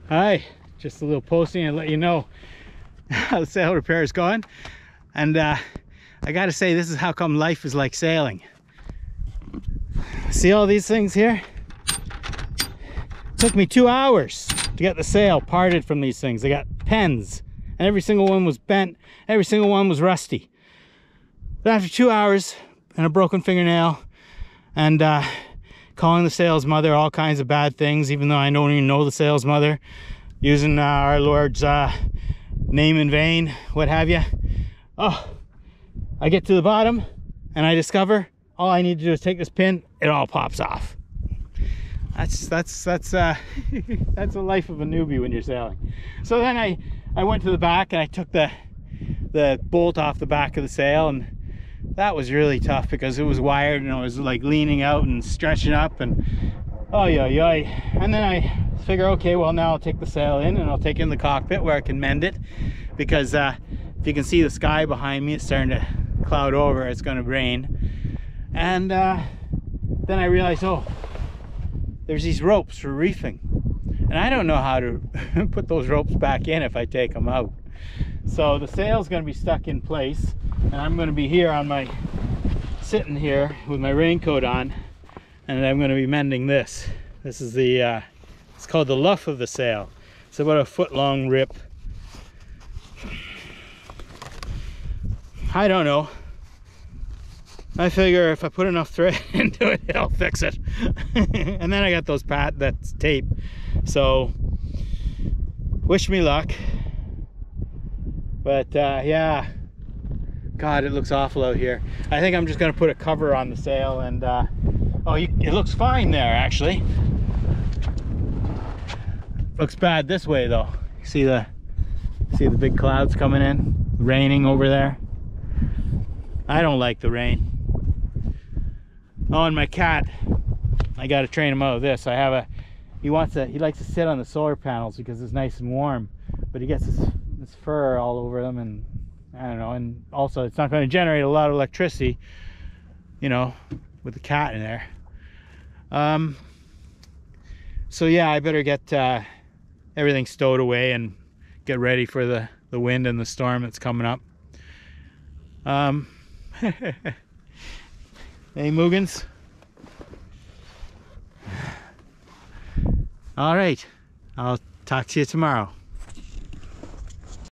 Hi, just a little posting and let you know how the sail repair is going. And I gotta say, this is how come life is like sailing. See all these things here? It took me 2 hours to get the sail parted from these things. They got pens and every single one was bent, every single one was rusty. But after 2 hours and a broken fingernail and calling the sail's mother all kinds of bad things, even though I don't even know the sail's mother, using our Lord's name in vain, what have you. Oh, I get to the bottom and I discover all I need to do is take this pin, it all pops off. That's the life of a newbie when you're sailing. So then I went to the back and I took the bolt off the back of the sail, and that was really tough because it was wired and it was like leaning out and stretching up, and oh yeah. And then I figure, okay, well now I'll take the sail in and I'll take it in the cockpit where I can mend it, because if you can see the sky behind me, it's starting to cloud over, it's going to rain. And then I realized, oh, there's these ropes for reefing, and I don't know how to put those ropes back in if I take them out. So the sail's going to be stuck in place, and I'm going to be here on my sitting here with my raincoat on, and I'm going to be mending this. This is the it's called the luff of the sail. It's about a foot-long rip. I don't know. I figure if I put enough thread into it, it'll fix it. And then I got that's tape. So wish me luck. But yeah, God, it looks awful out here. I think I'm just gonna put a cover on the sail, and oh, it looks fine there actually. Looks bad this way though. See the big clouds coming in, raining over there. I don't like the rain. Oh, and my cat, I got to train him out of this. He likes to sit on the solar panels because it's nice and warm, but he gets this fur all over them, and I don't know, and also it's not going to generate a lot of electricity, you know, with the cat in there. So yeah, I better get everything stowed away and get ready for the wind and the storm that's coming up. Hey Muggins. All right, I'll talk to you tomorrow.